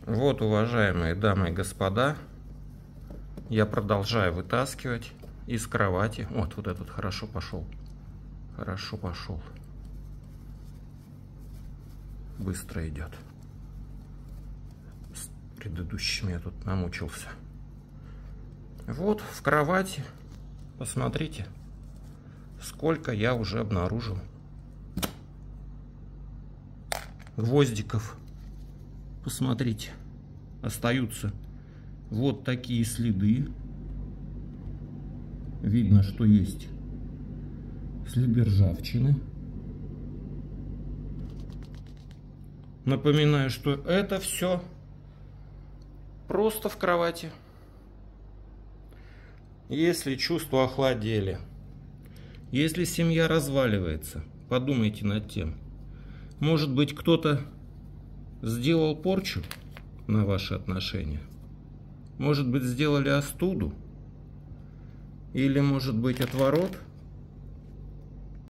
Вот, уважаемые дамы и господа, я продолжаю вытаскивать из кровати. Вот этот хорошо пошел. Хорошо пошел. Быстро идет. С предыдущим я тут намучился. Вот в кровати, посмотрите, сколько я уже обнаружил гвоздиков. Посмотрите, остаются вот такие следы. Видно, что есть следы ржавчины. Напоминаю, что это все просто в кровати. Если чувства охладели, если семья разваливается, подумайте над тем. Может быть, кто-то сделал порчу на ваши отношения? Может быть, сделали остуду? Или, может быть, отворот?